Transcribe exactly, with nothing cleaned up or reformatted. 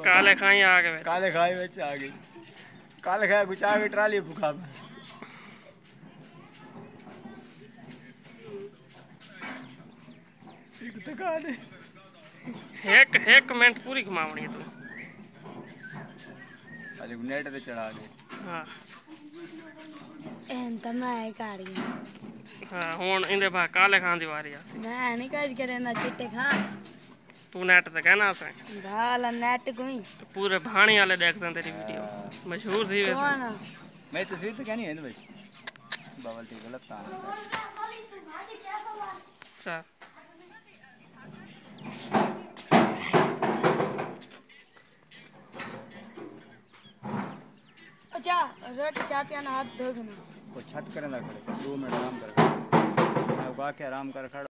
काले खाई आ गए काले खाई बच्चे आ गई काले खाई कुछ आ गई ट्राली भूखा में एक तो काले एक एक मिनट पूरी घुमावनी तू अरे नेट पे चढ़ा दे हां एन तमाय कारी हां हुन इंदे भा काले खान दी वारी आसी मैं नहीं काज करे ना चिट्टे खान तू नेट ते कहना से भाला नेट कोई तो पूरे भाणी वाले देख सन तेरी वीडियो मशहूर थी वैसे कौन मैं तस्वीर तो कहनी है ना भाई बबल टी गलत था अच्छा अच्छा रोटी चाहते ना हाथ धो देना वो छत करे ना खड़े दो मिनट आराम कर मैं उगा के आराम कर खड़ा